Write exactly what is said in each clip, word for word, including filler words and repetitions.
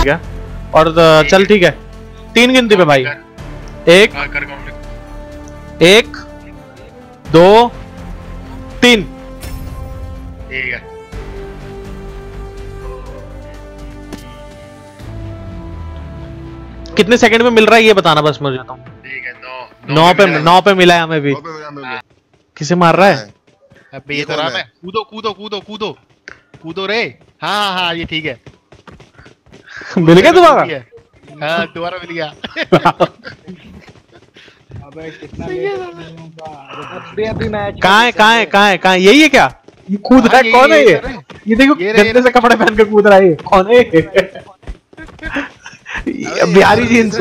ठीक है। और चल ठीक है, तीन गिनती पे भाई। एक एक दो तीन। ठीक है। कितने सेकंड में मिल रहा है ये बताना बस मुझे तो। ठीक है, नौ नौ पे नौ पे मिला है हमें भी। किसे मार रहा है? अबे ये तो राम है। कूदो कूदो कूदो कूदो कूदो रे। हाँ हाँ ये ठीक है। मिल गया दोबारा? हाँ दोबारा मिल गया। अबे कितना अभी अभी मैच कहाँ है कहाँ है कहाँ है कहाँ है? यही है क्या? ये कूद रहा है, कौन है ये? ये देखो गंदे से कपड़े पहन के कूद रहा है, ये कौन है? बिहारी जींस,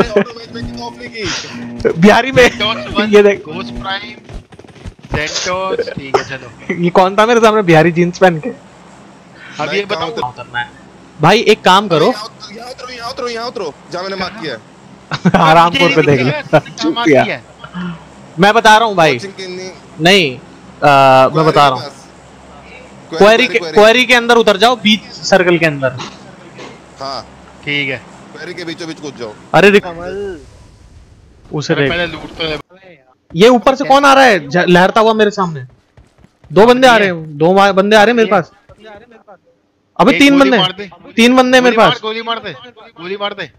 बिहारी में ये देख। Ghost prime Santos. ठीक है चलो। ये कौन था मेरे सामने बिहारी जींस पहन के? अब ये बताओ भाई एक काम करो, यहाँ उतरो यहाँ उतरो यहाँ उतरो जहाँ मैंने मार्क किया। आरामपुर पे देख ले। मैं बता रहा हूँ भाई, नहीं आ, मैं बता रहा हूँ, क्वेरी के क्वेरी के अंदर उतर जाओ, बीच सर्कल के अंदर। हाँ ठीक है। क्वेरी के बीचों बीच कूद जाओ। अरे उसे पहले लूट तो है। ये ऊपर से कौन आ रहा है लहरता हुआ मेरे सामने? दो बंदे आ रहे हैं, दो बंदे आ रहे हैं मेरे पास। अबे तीन बंदे, तीन बंदे मेरे पास। गोली मार दे, गोली मार दे।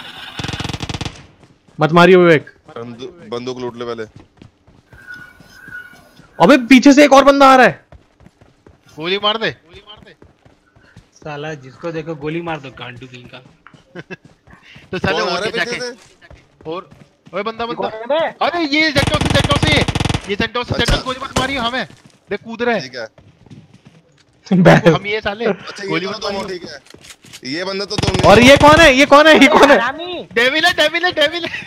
मत मारियो विवेक, बंदूक लूट ले पहले। अबे पीछे से एक और बंदा आ रहा है। गोली मार दे, गोली मार दे। साला जिसको देखो गोली मार दो, गांडू किंग का। तो साले और जाके और ओए बंदा बंदा। अरे ये जेक्टो से जेक्टो से ये जेक्टो से जेक्टो गोली मत मारियो हमें। देख कूद रहा है। ठीक है। हम ये साले गोली मत मारियो। ठीक है। ये बंदा तो तुम। और ये कौन है? ये कौन है? ये कौन है? डेविल है, डेविल है, डेविल है।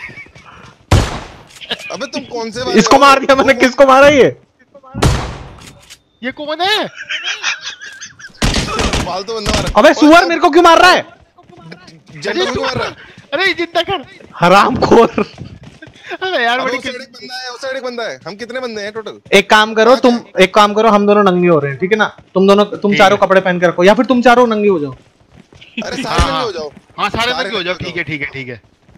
अबे तुम कौन से? इसको मार दिया मैंने। किसको मारा ये? ये कौन है? फालतू बंदा मारा। अबे सुअर मेरे को क्यों मार रहा है? जेक्टो को मार रहा है। अरे जिंदा कर हरामखोर। अरे यार बड़ी उस साइड एक बंदा है, उस साइड एक बंदा है। हम कितने बंदे हैं टोटल? एक काम करो तुम, एक काम करो, हम दोनों नंगे हो रहे हैं, ठीक है ना? तुम दोनों, तुम चारों कपड़े पहन के रखो, या फिर तुम चारों नंगे हो जाओ। अरे सारे नंगे हो जाओ। हाँ सारे नंगे हो जाओ। ठीक है ठीक है ठीक है।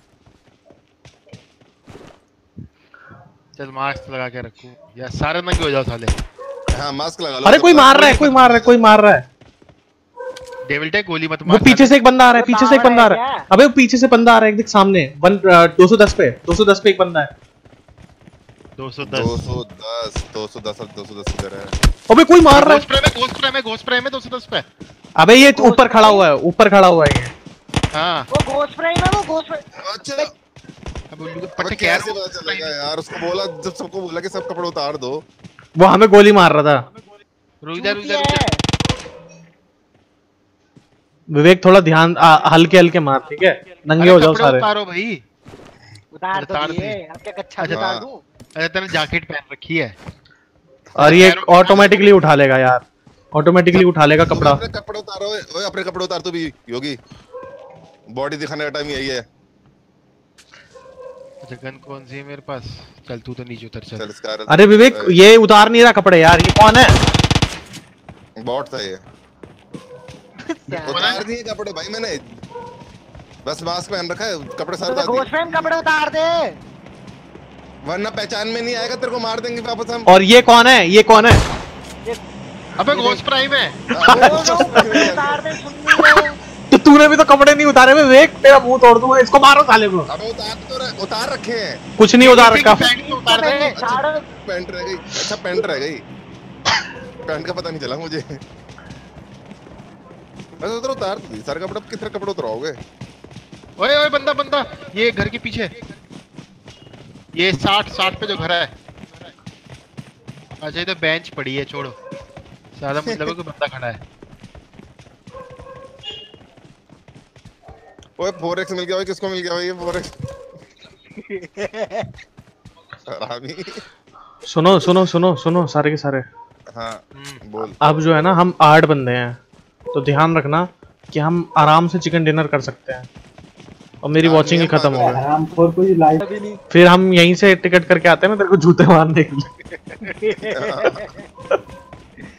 चल मास्क लगा के रखो या सारे नंगे हो जाओ साले। हाँ मास्क लगा लो। अरे कोई मार रहा है, कोई मार रहा है, कोई मार रहा है। डेविल टेक गोली मत मार। वो पीछे से एक बंदा आ रहा है, पीछे से एक बंदा आ रहा है। अबे वो पीछे से बंदा आ रहा है, देख सामने। दो सौ दस पे, दो सौ दस पे एक बंदा है। दो सौ दस दो सौ दस दो सौ दस दो सौ दस इधर है। अबे कोई मार रहा है। घोस्ट प्रे में, घोस्ट प्रे में, घोस्ट प्रे में दो सौ दस पे। अबे ये ऊपर खड़ा हुआ है, ऊपर खड़ा हुआ है ये। हाँ वो घोस्ट प्रे में, वो घोस्ट प्रे। अच्छा अब पट्टे कैसे पता चलेगा यार? उसको बोला, जब सबको बोला कि सब कपड़े उतार दो। वो हमें गोली मार रहा था। रुक जा रुक जा रुक जा। विवेक थोड़ा ध्यान, हल्के हल्के मार, ठीक है? नंगे हो जाओ सारे। उतारो भाई, उतार तो दिए। अब क्या कच्चा उतार दूं? अरे तेरे जैकेट पहन रखी है। और ये ऑटोमेटिकली उठा लेगा यार, ऑटोमेटिकली उठा लेगा कपड़ा। अपने कपड़े उतारो। ओए अपने कपड़े उतार तो भी योगी। बॉडी दिखाने का टाइम यही है। अच्छा गन कौन सी है मेरे पास? चल तू तो नीचे उतर चल। चल अरे विवेक ये उतार नहीं रहा कपड़े यार। ये कौन है? बॉट था ये। उतार दिए कपड़े भाई मैंने, बस मास्क पहन रखा है, कपड़े सारे उतार दिए। घोस्ट प्रे में कपड़े उतार दे, वरना पहचान में नहीं आएगा, तेरे को मार देंगे वापस हम। और ये कौन है? ये कौन है? अबे घोस्ट प्राइम है। उतार दे। सुन तो तूने भी तो कपड़े नहीं उतारे हुए विवेक, तेरा मुंह तोड़ दूंगा। इसको मारो साले को। अबे उतार तो रहे, उतार रखे हैं। कुछ नहीं उतार रखा। उतार दे। पैंट रह गई। अच्छा पैंट रह गई, पैंट का पता नहीं चला मुझे। बस उधर उतार दी सारे कपड़े। कितने कपड़े उतराओगे? ओए ओए बंदा बंदा ये घर के पीछे, ये साठ साठ पे जो घर है। अच्छा इधर बेंच पड़ी है, छोड़ो। सारा मतलब कोई बंदा खड़ा है। ओए फोर एक्स मिल गया। ओए किसको मिल गया भाई ये फोर एक्स? हरामी। सुनो सुनो सुनो सुनो सारे के सारे। हाँ बोल। अब जो है ना, हम आठ बंदे हैं, तो ध्यान रखना कि हम आराम से चिकन डिनर कर सकते हैं। और मेरी वॉचिंग ही खत्म हो गई। फिर हम यहीं से टिकट करके आते हैं ना तेरे को जूते मारने के लिए।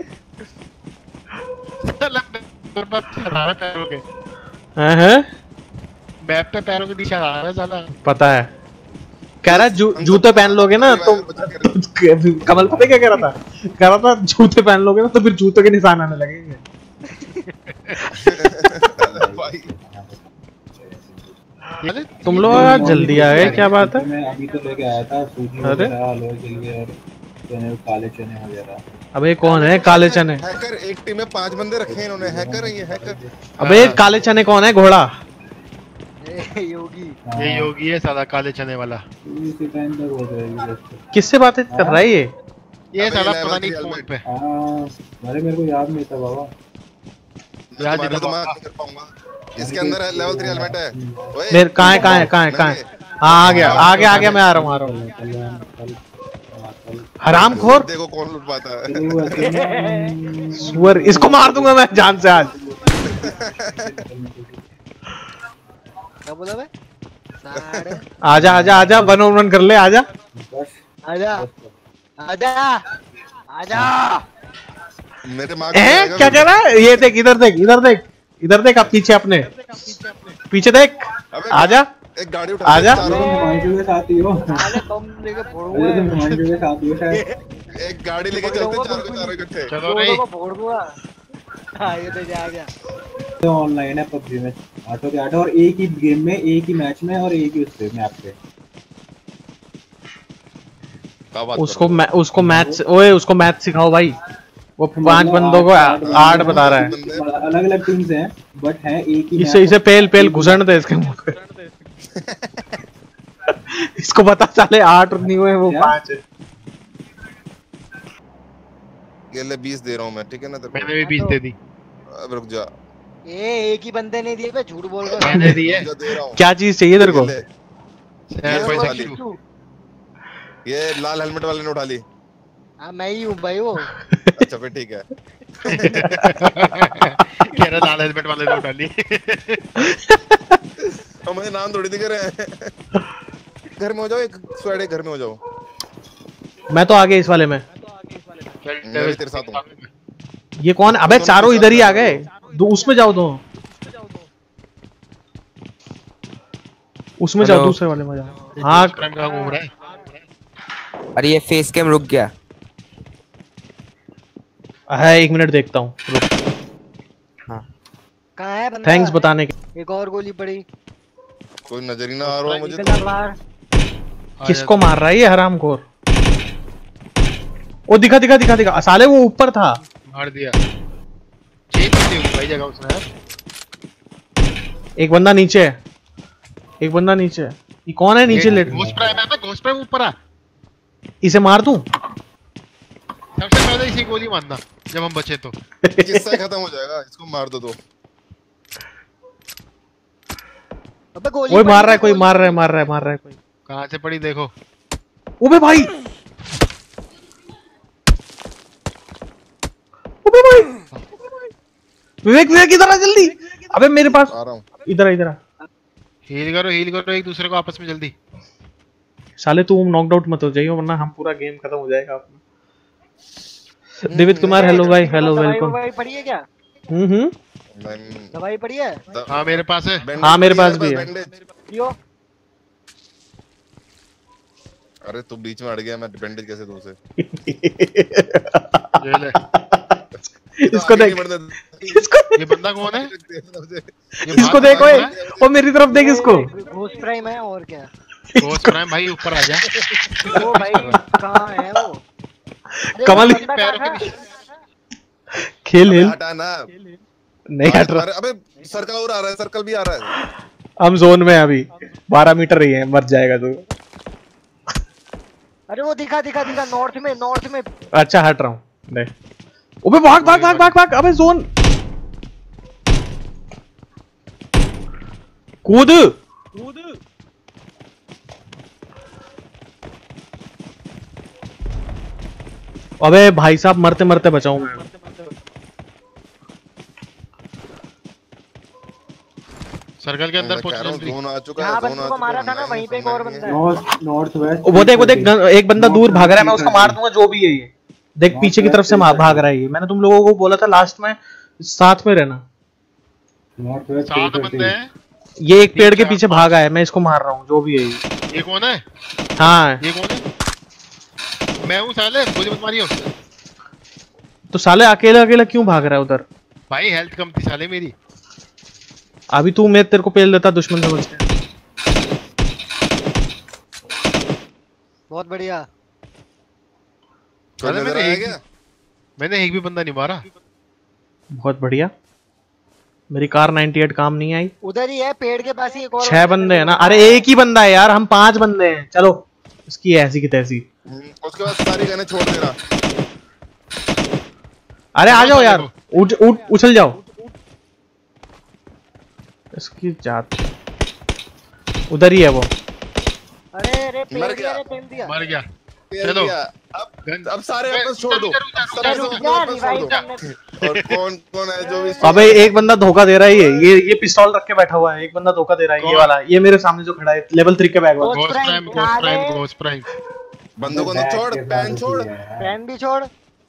हैं हैं मैप पे पैरों के निशान आ रहा है ज्यादा। पता है, कह रहा है जू, जूते पहन लोगे ना तो, तो कमल पता क्या कह रहा था, कह रहा था जूते पहन लोगे ना तो फिर जूतों के निशान आने लगेंगे। तुम लोग आज जल्दी आ गए, क्या बात है? मैं अभी तो लेके आया था सूजी वगैरह, हलवा जलेबी और चने, काले चने वगैरह। अबे कौन है काले चने? हैकर, एक टीम में पांच बंदे रखे हैं इन्होंने, हैकर है ये, हैकर। अबे काले चने कौन है? घोड़ा योगी, ये योगी है साला काले चने वाला। इसी टाइम तक हो जाएगी। किससे बातें कर रहा है ये? ये साला पता नहीं फोन पे। हां अरे मेरे को याद नहीं था बाबा, याद नहीं तो मैं कर पाऊंगा। इसके अंदर है लेवल थ्री हेलमेट है। ओए मेरे कहां है कहां है कहां है कहां है? हां आ गया आ गया आ गया, मैं आ रहा हूं आ रहा हूं। हरामखोर, देखो कौन लूट पाता है। सुअर, इसको मार दूंगा मैं जान से आज। क्या बोला बे? साढ़े आजा आजा आजा, वन ऑन वन कर ले, आजा आजा आजा आजा। मेरे मां हैं क्या कह रहा है ये? देख इधर देख इधर देख इधर देख, आप पीछे अपने पीछे देख, आजा एक गाड़ी उठा आजा। हिमांशु के साथ ही हो, साले बम लेके फोड़ूंगा। अरे तुम हिमांशु के साथ ही हो शायद। एक गाड़ी लेके चलते चारों के चारों इकट्ठे। चलो रे, को फोड़ दूंगा। हां ये तो जा गया। तो ऑनलाइन है पबजी में, आठों के आठों, और एक ही गेम में, एक ही मैच में, और एक ही उस पे मैप पे। उसको मै, उसको मैथ, ओए उसको मैथ सिखाओ भाई, वो पांच बंदों को आठ बता रहा है। अलग अलग टीम्स हैं बट है एक ही। इसे इसे पेल पेल घुसण दे इसके मुंह पे। इसको पता चले आठ नहीं हुए वो पांच है। ये ले बीस दे रहा हूं मैं, ठीक है ना? तेरे मैंने भी बीस दे दी। अब रुक जा, ए एक ही बंदे ने दिए, मैं झूठ बोल रहा हूं। मैंने दी है। जो दे रहा हूं। क्या चीज चाहिए तेरे को? ये लाल हेलमेट वाले ने उठा ली। हां मैं ही हूं भाई वो। अच्छा फिर ठीक है। कह रहा लाल हेलमेट वाले ने उठा ली। हम मुझे नाम थोड़ी दिख रहे हैं। घर में हो जाओ, एक स्क्वाड घर में हो जाओ। मैं तो आ गया इस वाले में। मैं भी तेरे साथ हूं। ये कौन? अबे चारों इधर ही आ गए, दो उसमें जाओ, दो उसमें जाओ, दूसरे वाले में जाओ। हाँ घूम रहा है। अरे ये फेस कैम रुक गया है, एक मिनट देखता हूँ, रुक। हाँ कहाँ है बंदा? थैंक्स बताने के। एक और गोली पड़ी। कोई नजर ही ना आ रहा है मुझे तो। किसको मार रहा है ये हरामखोर? ओ दिखा दिखा दिखा दिखा, साले वो ऊपर था। मार दिया। चेंज कर दी भाई जगह उसने यार। एक बंदा नीचे है, एक बंदा नीचे है। ये कौन है नीचे लेट? घोस्ट प्राइम है ना, घोस्ट प्राइम ऊपर आ। इसे मार दूं? सबसे पहले इसी गोली मारना जब हम बचे तो। किस्सा ही खत्म हो जाएगा, इसको मार दो तो। अबे गोली कोई मार रहा है, कोई मार रहा है, मार रहा है, मार रहा है कोई। कहां से पड़ी देखो। ओबे भाई, ओबे भाई, विवेक विवेक इधर आ जल्दी। अबे मेरे पास आ रहा हूं। इधर इधर आ। हील करो हील करो एक दूसरे को आपस में जल्दी। साले तू नॉकड आउट मत हो जाइए वरना हम पूरा गेम खत्म हो जाएगा अपना। देवित कुमार हेलो भाई, हेलो वेलकम। दवाई पड़ी है क्या? हम्म हम्म दवाई पड़ी है? हां मेरे पास है। हाँ मेरे पास भी है। लियो। अरे तू बीच में अड़ गया, मैं बैंडेज कैसे दूं उसे? ये ले। इसको देख, इसको ये बंदा कौन है? इसको देख, ओए ओ मेरी तरफ देख इसको। घोस्ट प्राइम है और क्या? घोस्ट प्राइम भाई ऊपर आ जा। वो भाई कहां है वो? कमल पैरों के नीचे खेल हिल हटा ना, नहीं हट रहा। अबे सर्कल और आ रहा है, सर्कल भी आ रहा है। हम जोन में अभी बारह मीटर ही है, मर जाएगा तू। अरे वो दिखा दिखा दिखा नॉर्थ में, नॉर्थ में। अच्छा हट रहा हूँ। नहीं ओबे भाग भाग भाग भाग भाग। अबे जोन कूद कूद। अबे भाई साहब मरते मरते बचाऊं मैं। सर्कल के अंदर पहुंच जल्दी। जोन आ चुका है, जहां जोन बंदे आ को चुका मारा है। था ना वहीं पे एक और बंदा है। North north west. वो देख वो देख, एक बंदा दूर भाग रहा है, मैं उसको मार दूंगा जो भी है ये। देख पीछे की तरफ से भाग रहा है ये। मैंने तुम लोगों को बोला था लास्ट में साथ में रहना। नॉर्थ वेस्ट सात बंदे हैं। ये एक पेड़ के पीछे भागा है, मैं इसको मार रहा हूँ, जो भी है ये। ये कौन है? हाँ ये कौन है? मैं हूँ साले, गोली मत मारियो। तो साले अकेला अकेला क्यों भाग रहा है उधर? भाई हेल्थ कम थी साले मेरी। अभी तू मैं तेरे को पेल देता दुश्मन से बच के। बहुत बढ़िया। कोई अरे नजर मैंने आया एक क्या? मैंने एक भी बंदा नहीं मारा। बहुत बढ़िया। मेरी कार अट्ठानवे काम नहीं आई। उधर ही है पेड़ के पास ही एक और छह बंदे हैं ना? अरे एक ही बंदा है यार, हम पांच बंदे हैं। चलो इसकी ऐसी की तैसी। हम्म, उसके बाद सारी गने छोड़ देना। अरे आ जाओ यार, उठ उठ उछल जाओ। इसकी जात उधर ही है वो। अरे अरे पेड़ मर दिया गया। रे पेड़ दिया। मर गया। पेल चलो। दिया। अब अब सारे वापस छोड़ दो। सब अरे सब रुक जा, वापस छोड़ रिवाइव दो। करने। और कौन कौन है जो भी अबे एक बंदा धोखा दे रहा है। ये ये ये पिस्तौल रख के बैठा हुआ है। एक बंदा धोखा दे रहा है, ये कौन? वाला, ये मेरे सामने जो खड़ा है, लेवल थ्री के बैग वाला। Ghost ghost Prime, prime, ghost prime, साले। Ghost prime. बंदूक को छोड़, पैन छोड़, पेन भी छोड़।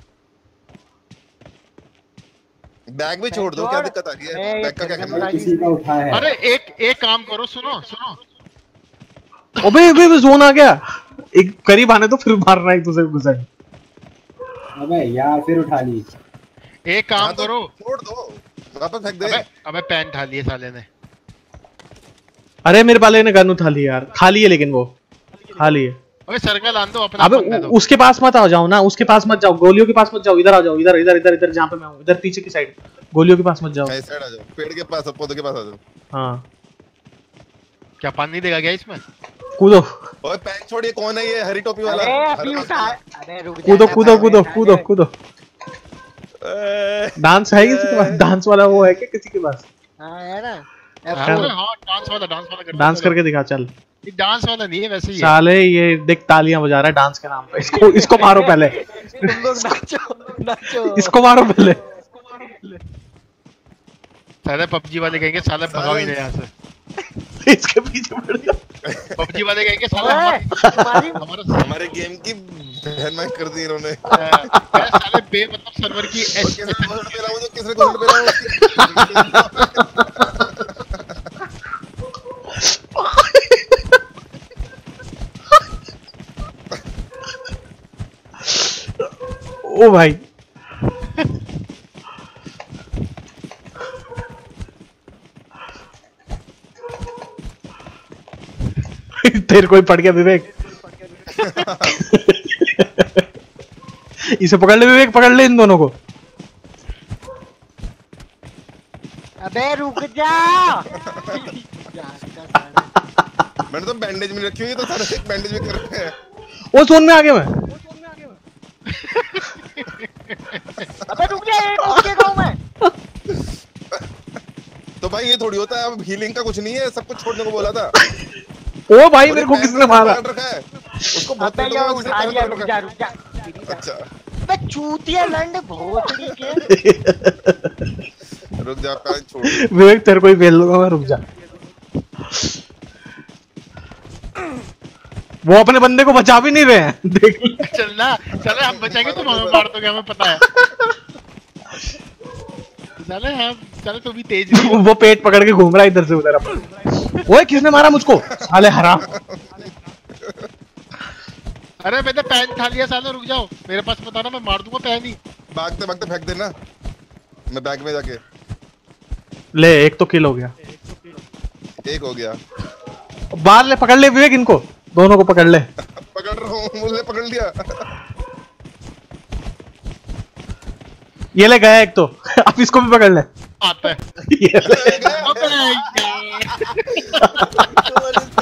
बैग भी छोड़ दो। क्या दिक्कत आ रही है? ए, बैग का क्या ये करना है? किसी का उठा है। अरे एक एक काम करो, सुनो सुनो। अबे अबे अबे जोन आ गया। एक करीब आने तो फिर मारना एक दूसरे को घुसा। अबे यार फिर उठा ली। एक काम हाँ तो करो। छोड़ दो, वापस फेंक दे। अबे अबे पेन ठा लिए साले ने। अरे मेरे वाले ने गन उठा ली यार, खाली है लेकिन वो खाली है। अबे सर्कल आन दो अपना। अबे बंदे उ- दो। उसके पास मत आ जाओ ना, उसके पास मत जाओ, गोलियों के पास मत जाओ, इधर आ जाओ, इधर इधर इधर इधर जहाँ पे मैं हूँ, इधर पीछे की साइड। गोलियों के पास मत जाओ। इस साइड आ जाओ, पेड़ के पास, पौधे के पास आ जाओ। हाँ क्या पानी देगा क्या इसमें? कूदो ओए पैन छोड़, ये कौन है? ये हरी टोपी वाला। अरे हरा अभी टोपी उठा। वाला। अरे रुक जा। कूदो कूदो कूदो उठा कूदो दे। कूदो। ए, डांस है किसी के पास? डांस वाला वो है क्या किसी के पास? हाँ है ना। हाँ हाँ, डांस वाला डांस वाला करना डांस चलो। करके दिखा चल। ये डांस वाला नहीं है, वैसे ही है। साले ये देख तालियां बजा रहा है डांस के नाम पे। इसको इसको मारो पहले। तुम लोग नाचो नाचो। इसको मारो पहले। साले पबजी वाले कहेंगे साले भगाओ ही नहीं यहाँ से। इसके पीछे पड़ जा। पबजी वाले कहेंगे साले ओए, हमारे तुम्हारी हमारा हमारे गेम की बहन माइक कर दी इन्होंने। अ, साले बे मतलब सर्वर की और एस किसने घुसड़ पे रहा हूँ, किसने घुसड़ पे रहा ओ भाई तेरे को ही पड़ गया विवेक। इसे पकड़ ले विवेक, पकड़ ले इन दोनों को। अबे रुक जा। मैंने तो बैंडेज में रखी हुई है, तो सारे एक बैंडेज में कर रहे हैं। वो जोन में आ गया मैं। अबे रुक जा, एक उसके गाँव में। तो भाई ये थोड़ी होता है, अब हीलिंग का कुछ नहीं है, सब कुछ छोड़ने को बोला था। ओ भाई मेरे को किसने मारा? पकड़ रखा है उसको, बहुत अबे पेटों ये में किसी ने उठा लिया, पकड़ रुक रखा जा है। रुक जा। अच्छा अबे चूतिया लंड भोसड़ी के। रुक जा, पैन छोड़। विवेक तेरे को ही बेल लूंगा मैं, रुक जा। वो अपने बंदे को बचा भी नहीं रहे हैं। देख चलना साले, हम बचाएंगे तुम हमें मार दोगे, हमें पता है। साले हम साले तो भी तेज नहीं हो। वो पेट पकड़ के घूम रहा है इधर से उधर अपन। ओए किसने मारा मुझको? साले हराम। अरे मैंने पैन ठा लिया साले, रुक जाओ मेरे पास मत आना, मैं मार दूंगा पैन ही। भागते भागते फेंक देना, मैं बैग में जाके। ले एक तो किल हो गया। एक हो गया। बाहर ले, पकड़ ले विवेक, इनको दोनों को पकड़ ले। पकड़ रहा हूँ, मुझे पकड़ लिया। ये ले गया एक तो। अब इसको भी पकड़ ले। आता है। ये ले। अबे यार।